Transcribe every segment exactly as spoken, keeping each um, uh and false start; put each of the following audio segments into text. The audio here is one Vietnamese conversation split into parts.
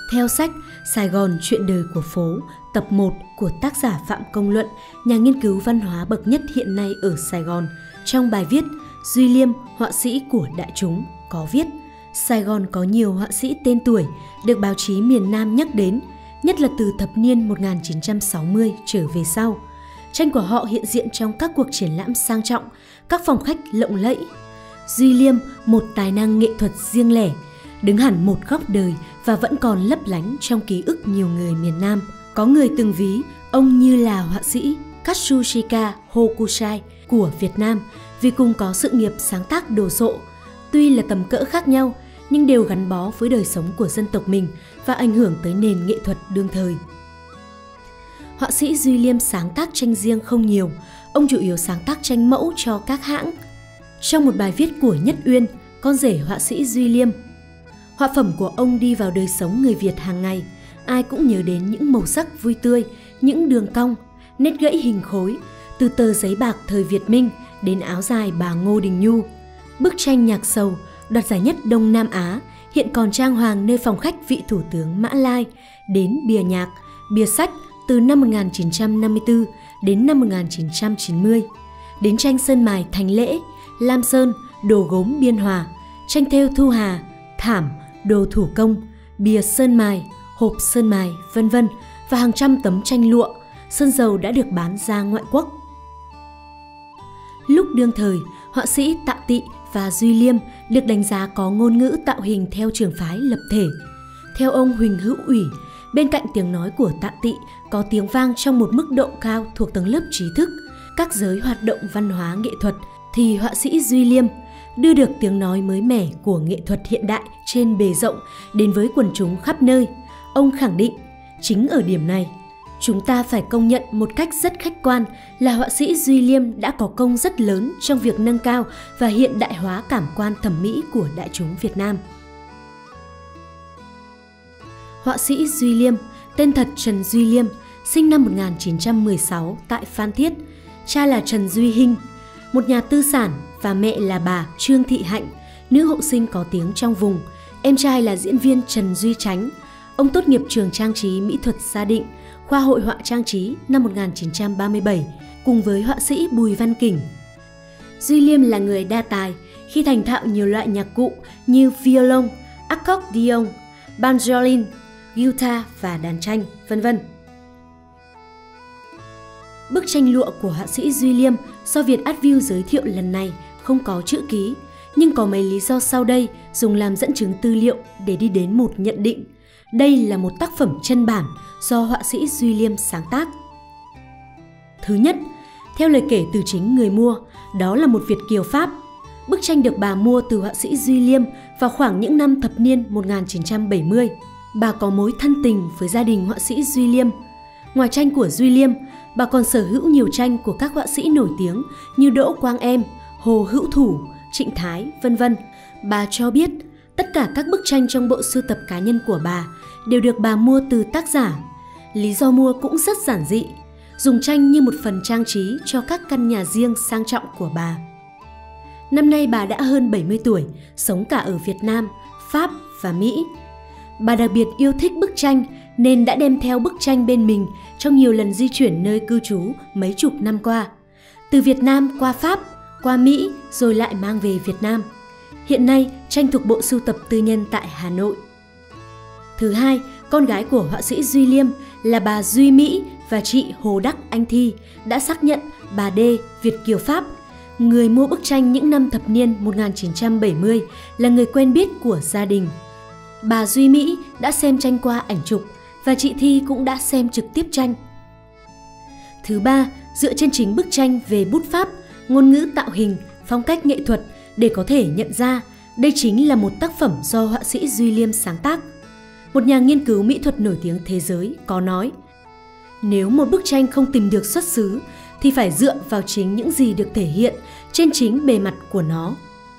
Theo sách Sài Gòn chuyện đời của phố, tập một của tác giả Phạm Công Luận, nhà nghiên cứu văn hóa bậc nhất hiện nay ở Sài Gòn, trong bài viết Duy Liêm, họa sĩ của đại chúng, có viết Sài Gòn có nhiều họa sĩ tên tuổi được báo chí miền Nam nhắc đến, nhất là từ thập niên một nghìn chín trăm sáu mươi trở về sau. Tranh của họ hiện diện trong các cuộc triển lãm sang trọng, các phòng khách lộng lẫy. Duy Liêm, một tài năng nghệ thuật riêng lẻ, đứng hẳn một góc đời và vẫn còn lấp lánh trong ký ức nhiều người miền Nam. Có người từng ví ông như là họa sĩ Katsushika Hokusai của Việt Nam vì cùng có sự nghiệp sáng tác đồ sộ. Tuy là tầm cỡ khác nhau, nhưng đều gắn bó với đời sống của dân tộc mình và ảnh hưởng tới nền nghệ thuật đương thời. Họa sĩ Duy Liêm sáng tác tranh riêng không nhiều, ông chủ yếu sáng tác tranh mẫu cho các hãng. Trong một bài viết của Nhất Uyên, con rể họa sĩ Duy Liêm, họa phẩm của ông đi vào đời sống người Việt hàng ngày, ai cũng nhớ đến những màu sắc vui tươi, những đường cong, nét gãy hình khối, từ tờ giấy bạc thời Việt Minh đến áo dài bà Ngô Đình Nhu. Bức tranh Nhạc Sầu đoạt giải nhất Đông Nam Á hiện còn trang hoàng nơi phòng khách vị Thủ tướng Mã Lai, đến bìa nhạc, bìa sách từ năm một nghìn chín trăm năm mươi tư đến năm một nghìn chín trăm chín mươi, đến tranh sơn mài Thành Lễ, Lam Sơn, đồ gốm Biên Hòa, tranh thêu Thu Hà, thảm, đồ thủ công, bìa sơn mài, hộp sơn mài, vân vân và hàng trăm tấm tranh lụa, sơn dầu đã được bán ra ngoại quốc. Lúc đương thời, họa sĩ Tạ Tị và Duy Liêm được đánh giá có ngôn ngữ tạo hình theo trường phái lập thể. Theo ông Huỳnh Hữu Ủy, bên cạnh tiếng nói của Tạ Tị có tiếng vang trong một mức độ cao thuộc tầng lớp trí thức, các giới hoạt động văn hóa nghệ thuật, thì họa sĩ Duy Liêm đưa được tiếng nói mới mẻ của nghệ thuật hiện đại trên bề rộng đến với quần chúng khắp nơi. Ông khẳng định, chính ở điểm này, chúng ta phải công nhận một cách rất khách quan là họa sĩ Duy Liêm đã có công rất lớn trong việc nâng cao và hiện đại hóa cảm quan thẩm mỹ của đại chúng Việt Nam. Họa sĩ Duy Liêm, tên thật Trần Duy Liêm, sinh năm một nghìn chín trăm mười sáu tại Phan Thiết, cha là Trần Duy Hinh, một nhà tư sản, và mẹ là bà Trương Thị Hạnh, nữ hộ sinh có tiếng trong vùng. Em trai là diễn viên Trần Duy Chánh. Ông tốt nghiệp trường trang trí mỹ thuật Gia Định, khoa hội họa trang trí năm một nghìn chín trăm ba mươi bảy, cùng với họa sĩ Bùi Văn Kỉnh. Duy Liêm là người đa tài khi thành thạo nhiều loại nhạc cụ như violon, accordion, banjolin, guitar và đàn tranh, vân vân. Bức tranh lụa của họa sĩ Duy Liêm do Vietadview giới thiệu lần này không có chữ ký, nhưng có mấy lý do sau đây dùng làm dẫn chứng tư liệu để đi đến một nhận định. Đây là một tác phẩm chân bản do họa sĩ Duy Liêm sáng tác. Thứ nhất, theo lời kể từ chính người mua, đó là một Việt kiều Pháp. Bức tranh được bà mua từ họa sĩ Duy Liêm vào khoảng những năm thập niên một nghìn chín trăm bảy mươi. Bà có mối thân tình với gia đình họa sĩ Duy Liêm. Ngoài tranh của Duy Liêm, bà còn sở hữu nhiều tranh của các họa sĩ nổi tiếng như Đỗ Quang Em, Hồ Hữu Thủ, Trịnh Thái, vân vân. Bà cho biết tất cả các bức tranh trong bộ sưu tập cá nhân của bà đều được bà mua từ tác giả. Lý do mua cũng rất giản dị, dùng tranh như một phần trang trí cho các căn nhà riêng sang trọng của bà. Năm nay bà đã hơn bảy mươi tuổi, sống cả ở Việt Nam, Pháp và Mỹ. Bà đặc biệt yêu thích bức tranh nên đã đem theo bức tranh bên mình trong nhiều lần di chuyển nơi cư trú mấy chục năm qua. Từ Việt Nam qua Pháp, qua Mỹ rồi lại mang về Việt Nam. Hiện nay, tranh thuộc bộ sưu tập tư nhân tại Hà Nội. Thứ hai, con gái của họa sĩ Duy Liêm là bà Duy Mỹ và chị Hồ Đắc Anh Thi đã xác nhận bà D, Việt kiều Pháp, người mua bức tranh những năm thập niên một nghìn chín trăm bảy mươi, là người quen biết của gia đình. Bà Duy Mỹ đã xem tranh qua ảnh chụp và chị Thi cũng đã xem trực tiếp tranh. Thứ ba, dựa trên chính bức tranh về bút pháp, ngôn ngữ tạo hình, phong cách nghệ thuật để có thể nhận ra đây chính là một tác phẩm do họa sĩ Duy Liêm sáng tác. Một nhà nghiên cứu mỹ thuật nổi tiếng thế giới có nói, nếu một bức tranh không tìm được xuất xứ thì phải dựa vào chính những gì được thể hiện trên chính bề mặt của nó.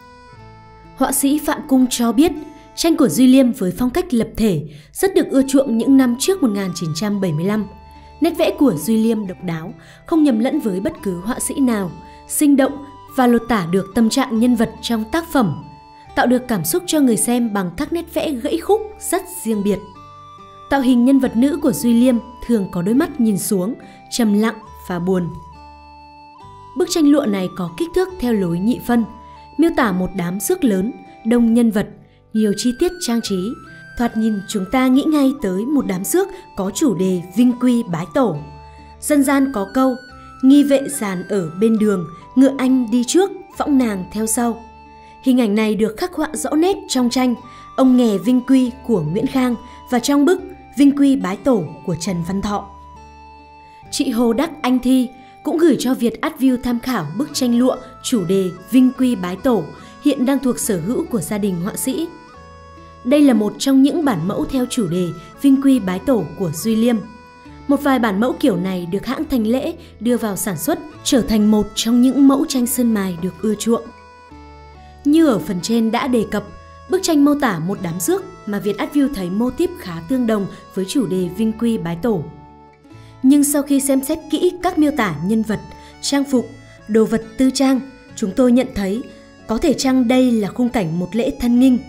Họa sĩ Phạm Cung cho biết, tranh của Duy Liêm với phong cách lập thể rất được ưa chuộng những năm trước một nghìn chín trăm bảy mươi lăm. Nét vẽ của Duy Liêm độc đáo, không nhầm lẫn với bất cứ họa sĩ nào, sinh động và lột tả được tâm trạng nhân vật trong tác phẩm, tạo được cảm xúc cho người xem bằng các nét vẽ gãy khúc rất riêng biệt. Tạo hình nhân vật nữ của Duy Liêm thường có đôi mắt nhìn xuống, trầm lặng và buồn. Bức tranh lụa này có kích thước theo lối nhị phân, miêu tả một đám rước lớn, đông nhân vật, nhiều chi tiết trang trí. Thoạt nhìn chúng ta nghĩ ngay tới một đám rước có chủ đề vinh quy bái tổ. Dân gian có câu, nghi vệ dàn ở bên đường, ngựa anh đi trước, võng nàng theo sau. Hình ảnh này được khắc họa rõ nét trong tranh Ông Nghè Vinh Quy của Nguyễn Khang và trong bức Vinh Quy Bái Tổ của Trần Văn Thọ. Chị Hồ Đắc Anh Thi cũng gửi cho Việt Art View tham khảo bức tranh lụa chủ đề Vinh Quy Bái Tổ hiện đang thuộc sở hữu của gia đình họa sĩ. Đây là một trong những bản mẫu theo chủ đề Vinh Quy Bái Tổ của Duy Liêm. Một vài bản mẫu kiểu này được hãng Thành Lễ đưa vào sản xuất, trở thành một trong những mẫu tranh sơn mài được ưa chuộng. Như ở phần trên đã đề cập, bức tranh mô tả một đám rước mà Việt Art View thấy mô típ khá tương đồng với chủ đề Vinh Quy Bái Tổ. Nhưng sau khi xem xét kỹ các miêu tả nhân vật, trang phục, đồ vật tư trang, chúng tôi nhận thấy có thể chăng đây là khung cảnh một lễ thân nghinh.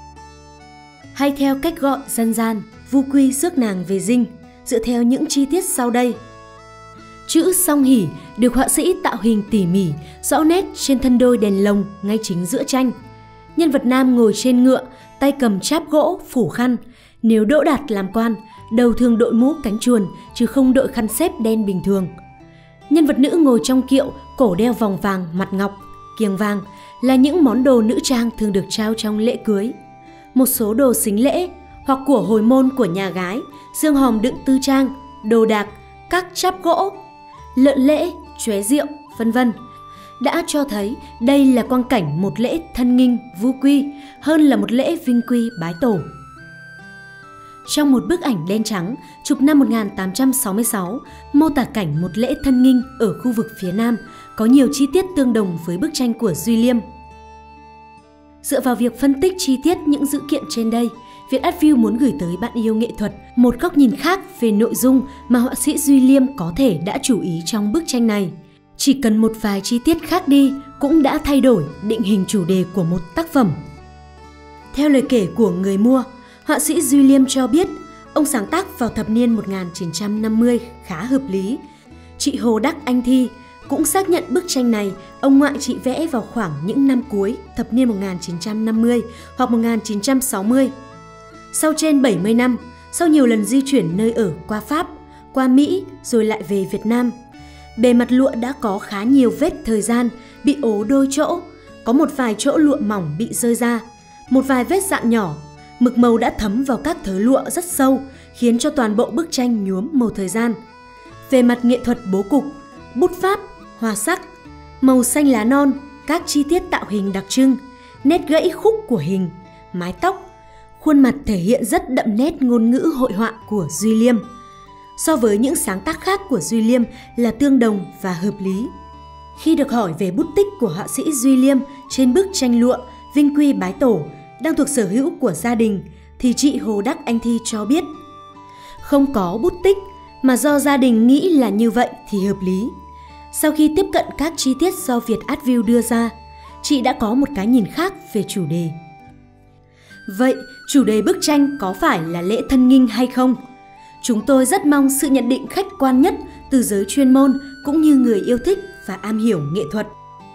Hay theo cách gọi dân gian, vu quy rước nàng về dinh, dựa theo những chi tiết sau đây. Chữ song hỷ được họa sĩ tạo hình tỉ mỉ, rõ nét trên thân đôi đèn lồng ngay chính giữa tranh. Nhân vật nam ngồi trên ngựa, tay cầm cháp gỗ, phủ khăn. Nếu Đỗ Đạt làm quan, đầu thường đội mũ cánh chuồn chứ không đội khăn xếp đen bình thường. Nhân vật nữ ngồi trong kiệu, cổ đeo vòng vàng, mặt ngọc, kiềng vàng là những món đồ nữ trang thường được trao trong lễ cưới. Một số đồ sính lễ hoặc của hồi môn của nhà gái, dương hòm đựng tư trang, đồ đạc, các cháp gỗ, lợn lễ, chóe rượu, vân vân đã cho thấy đây là quang cảnh một lễ thân nghinh vu quy hơn là một lễ vinh quy bái tổ. Trong một bức ảnh đen trắng chụp năm một nghìn tám trăm sáu mươi sáu, mô tả cảnh một lễ thân nghinh ở khu vực phía Nam có nhiều chi tiết tương đồng với bức tranh của Duy Liêm. Dựa vào việc phân tích chi tiết những dữ kiện trên đây, Việt Art View muốn gửi tới bạn yêu nghệ thuật một góc nhìn khác về nội dung mà họa sĩ Duy Liêm có thể đã chú ý trong bức tranh này. Chỉ cần một vài chi tiết khác đi cũng đã thay đổi định hình chủ đề của một tác phẩm. Theo lời kể của người mua, họa sĩ Duy Liêm cho biết ông sáng tác vào thập niên một nghìn chín trăm năm mươi khá hợp lý. Chị Hồ Đắc Anh Thi cũng xác nhận bức tranh này ông ngoại chị vẽ vào khoảng những năm cuối thập niên một nghìn chín trăm năm mươi hoặc một nghìn chín trăm sáu mươi. Sau trên bảy mươi năm, sau nhiều lần di chuyển nơi ở qua Pháp, qua Mỹ rồi lại về Việt Nam, bề mặt lụa đã có khá nhiều vết thời gian, bị ố đôi chỗ, có một vài chỗ lụa mỏng bị rơi ra, một vài vết dạn nhỏ, mực màu đã thấm vào các thớ lụa rất sâu, khiến cho toàn bộ bức tranh nhuốm màu thời gian. Về mặt nghệ thuật bố cục, bút pháp, hoa sắc, màu xanh lá non, các chi tiết tạo hình đặc trưng, nét gãy khúc của hình, mái tóc, khuôn mặt thể hiện rất đậm nét ngôn ngữ hội họa của Duy Liêm. So với những sáng tác khác của Duy Liêm là tương đồng và hợp lý. Khi được hỏi về bút tích của họa sĩ Duy Liêm trên bức tranh lụa Vinh Quy Bái Tổ đang thuộc sở hữu của gia đình, thì chị Hồ Đắc Anh Thi cho biết không có bút tích mà do gia đình nghĩ là như vậy thì hợp lý. Sau khi tiếp cận các chi tiết do Việt Art View đưa ra, chị đã có một cái nhìn khác về chủ đề. Vậy, chủ đề bức tranh có phải là lễ thân nghinh hay không? Chúng tôi rất mong sự nhận định khách quan nhất từ giới chuyên môn cũng như người yêu thích và am hiểu nghệ thuật.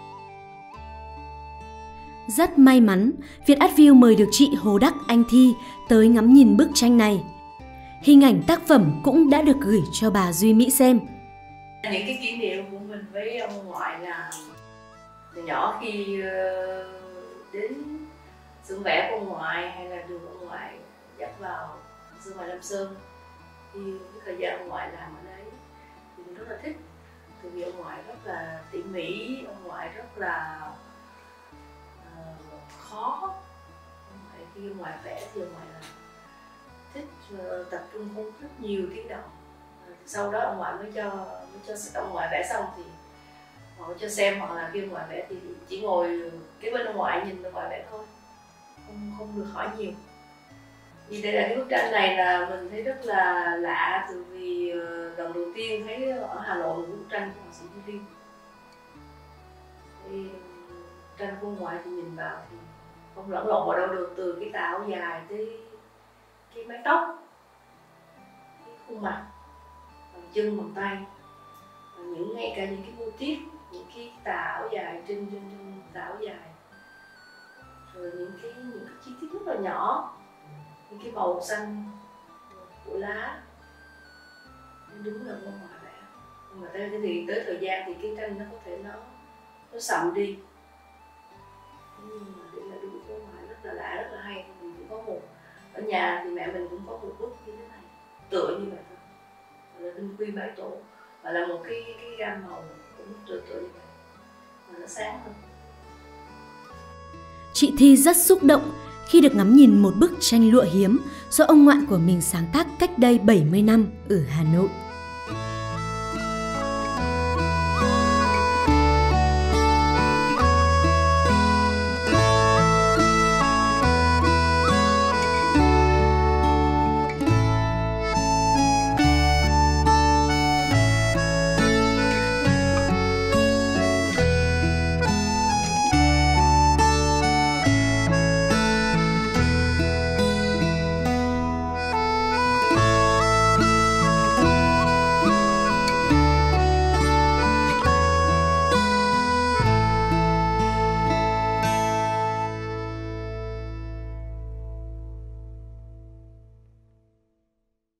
Rất may mắn, Việt Art View mời được chị Hồ Đắc Anh Thi tới ngắm nhìn bức tranh này. Hình ảnh tác phẩm cũng đã được gửi cho bà Duy Mỹ xem. Những cái kỷ niệm của mình với ông ngoại là từ nhỏ khi đến xưởng vẽ của ông ngoại hay là đường ông ngoại dắt vào xưởng ngoại Lam Sơn, thì cái thời gian ông ngoại làm ở đấy thì mình rất là thích, tại vì ông ngoại rất là tỉ mỉ, ông ngoại rất là uh, khó. Ông ngoại, khi ông ngoại vẽ thì ông ngoại là thích uh, tập trung không rất nhiều tiếng động. Sau đó ông ngoại mới cho mới cho ông ngoại vẽ xong thì họ cho xem, hoặc là khi ông ngoại vẽ thì chỉ ngồi cái bên ông ngoại nhìn ông ngoại vẽ thôi, không không được hỏi nhiều. Vì đây là cái bức tranh này là mình thấy rất là lạ, từ vì lần đầu tiên thấy ở Hà Nội một bức tranh của họa sĩ Duy Liêm. Thì tranh của ông ngoại thì nhìn vào thì không lẫn lộn vào đâu được, từ cái tà áo dài tới cái mái tóc, khuôn mặt, bằng chân, bằng tay, và những ngay cả những cái mô típ, những cái tà áo dài trên trên trên tà áo dài, rồi những cái những cái chi tiết rất là nhỏ, những cái màu xanh của lá, đúng là Ông Ngoại vẽ. Nhưng mà tới thì tới thời gian thì cái tranh nó có thể nó nó sậm đi, nhưng mà để là đúng của Ông Ngoại rất là lạ, rất là hay. Mình cũng có một ở nhà thì mẹ mình cũng có một bức như thế này, tựa như vậy thôi, là Đinh Quy Bái Tổ, và là một cái cái gam màu cũng tựa tựa như vậy, mà nó sáng hơn. Chị Thi rất xúc động khi được ngắm nhìn một bức tranh lụa hiếm do ông ngoại của mình sáng tác cách đây bảy mươi năm ở Hà Nội.